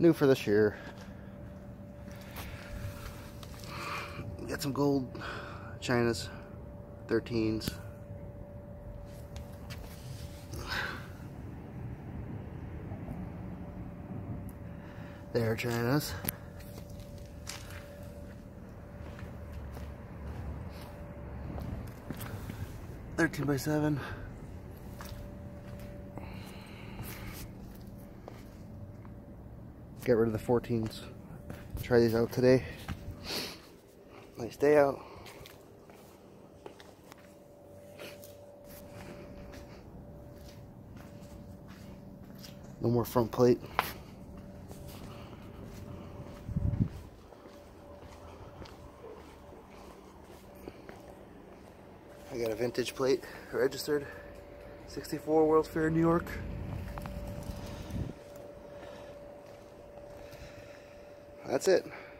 New for this year. Got some gold Chinas, 13s. There are Chinas. $13 by $7. Get rid of the 14s. Try these out today. Nice day out. No more front plate. I got a vintage plate registered. 64 World's Fair, New York. That's it.